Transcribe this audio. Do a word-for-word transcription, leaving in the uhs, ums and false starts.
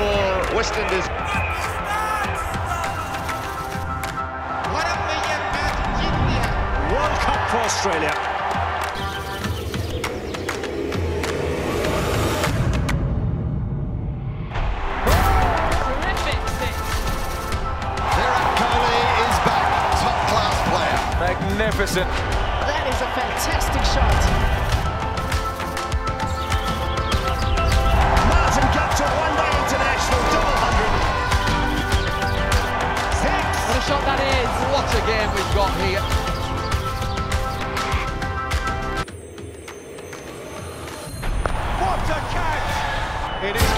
for West Indies. World Cup for Australia. Terrific six. Virat Kohli is back, top-class player. Magnificent. That is a fantastic shot. Martin gets a one-day international double hundred. Six. What a shot that is. What a game we've got here. What a catch! It is